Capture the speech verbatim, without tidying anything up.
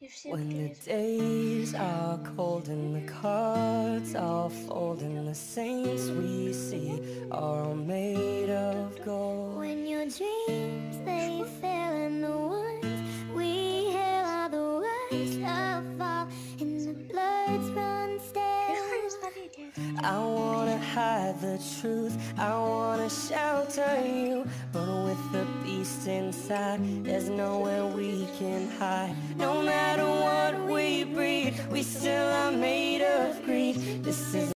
When the days are cold and the cards all fold and the saints we see are all made of gold. When your dreams they fail and the ones we hail are the worst of all, and the bloods run stale. I wanna hide the truth, I wanna shelter you, but with the beast inside, there's nowhere we can hide. No matter what we breed, we still are made of greed. This is